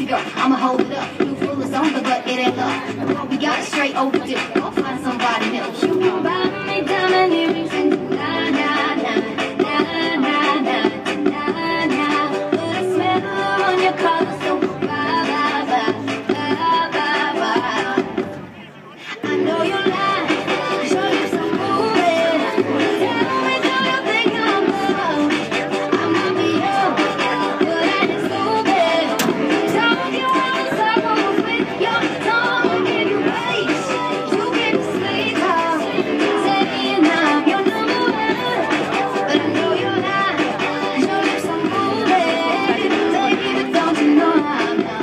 baby girl, I'ma hold it up. You full of something, but it ain't love. Girl, we got it straight overdue. Go find somebody new. You can buy me diamond earrings and nah, nah, nah, nah, nah, nah, nah, nah. But I smell on your collar, so bye, bye, bye, bye, bye, bye. I know you lie, show you some moving. Tell me, do you think I'm love? I might be young, but I ain't stupid. Don't you wanna circle with your tongue? Give you ways, you get to sleep on. Saying I'm your number one, but I know you lie, show you some moving. Baby, don't you know I'm not?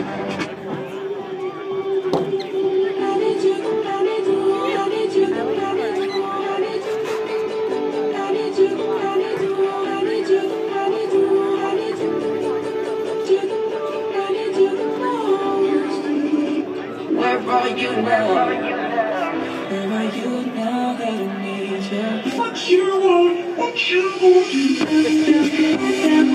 Where are you now? Where are you now that I need you? What you want, you